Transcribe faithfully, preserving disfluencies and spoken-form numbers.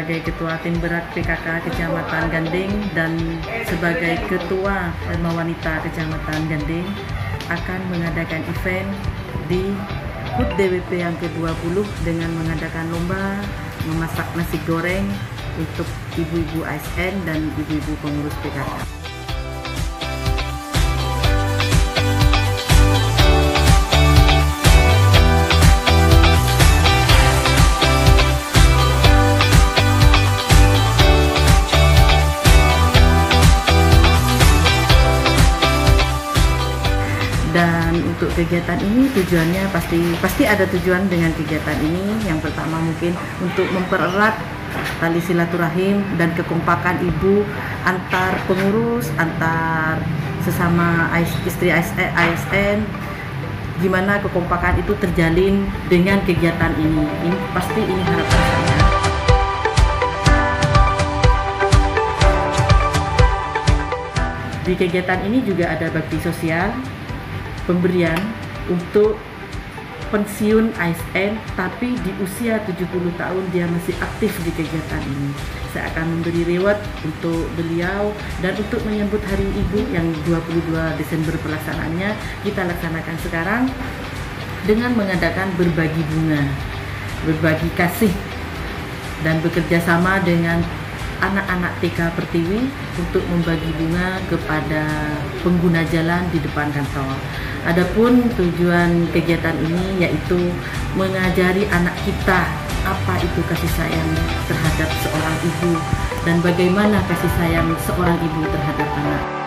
sebagai Ketua Tim Berat P K K Kecamatan Gandeng dan sebagai Ketua Dharma Wanita Kecamatan Gandeng akan mengadakan event di H U T D W P yang ke dua puluh dengan mengadakan lomba memasak nasi goreng untuk ibu-ibu A S N dan ibu-ibu pengurus P K K. Dan untuk kegiatan ini tujuannya pasti pasti ada tujuan dengan kegiatan ini. Yang pertama mungkin untuk mempererat tali silaturahim dan kekompakan ibu antar pengurus, antar sesama istri A S N. Gimana kekompakan itu terjalin dengan kegiatan ini. Ini pasti ini harapan saya. Di kegiatan ini juga ada bakti sosial, pemberian untuk pensiun A S N tapi di usia tujuh puluh tahun dia masih aktif di kegiatan ini. Saya akan memberi reward untuk beliau dan untuk menyambut Hari Ibu yang dua puluh dua Desember pelaksanaannya kita laksanakan sekarang dengan mengadakan berbagi bunga, berbagi kasih dan bekerja sama dengan anak-anak T K Pertiwi untuk membagi bunga kepada pengguna jalan di depan kantor. Adapun tujuan kegiatan ini yaitu mengajari anak kita apa itu kasih sayang terhadap seorang ibu dan bagaimana kasih sayang seorang ibu terhadap anak.